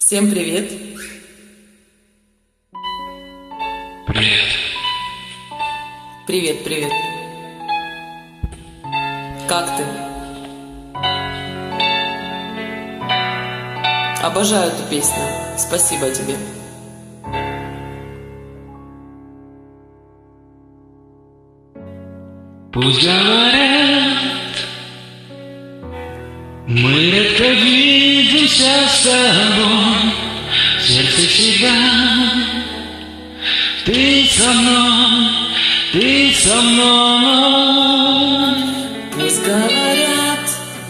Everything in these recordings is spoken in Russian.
Всем привет! Привет. Привет, привет! Как ты? Обожаю эту песню. Спасибо тебе. Пусть говорят, мы редко видимся с тобой, в сердце всегда. Ты со мной, ты со мной. Пусть говорят,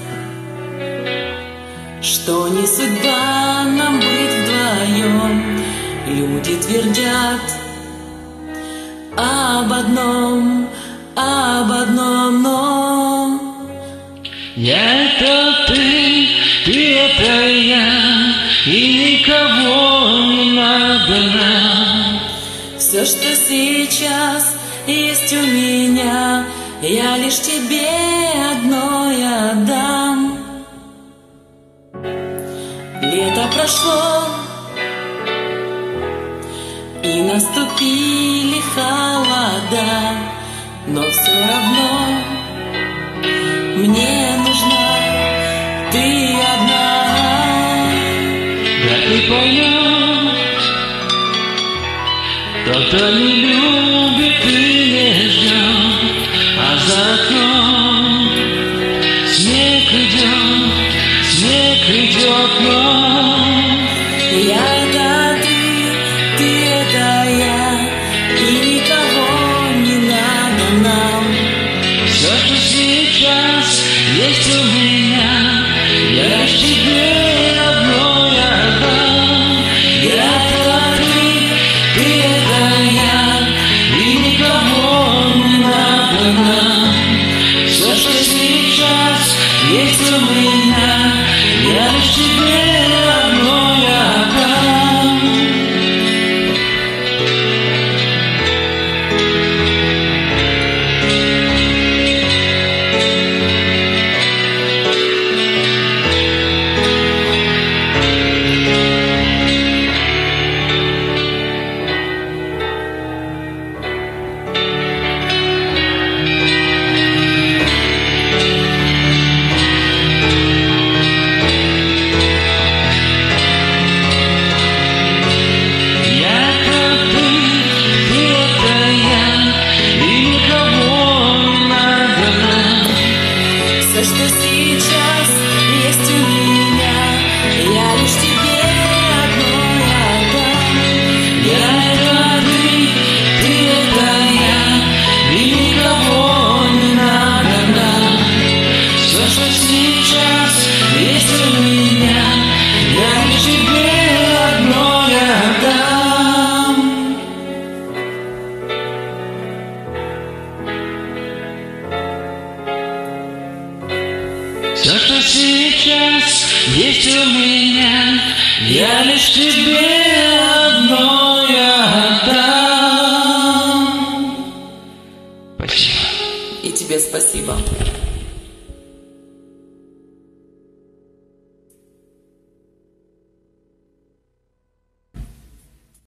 что не судьба нам быть вдвоем. Люди твердят об одном, но Я это ты это я, и никого не надо нам. все, что сейчас есть у меня, я лишь тебе одной отдам. Лето прошло, и наступили холода, но все равно мне нужна ты одна. Да ты поймешь, тот, кто не любит и не ждет, а за окном снег идет, но Я это ты это я, и никого не надо нам. все, что сейчас есть у меня, я лишь тебе одной отдам. Я это ты это я, и никого не надо нам. Все, что сейчас есть у меня, я лишь тебе одной отдам. Все, что сейчас есть у меня, я лишь тебе одной отдам. Я это ты это я, и никого не надо нам. Все, что сейчас есть у меня, я лишь тебе одной отдам. Все, что сейчас есть у меня, я лишь тебе одной отдам. Спасибо. И тебе спасибо.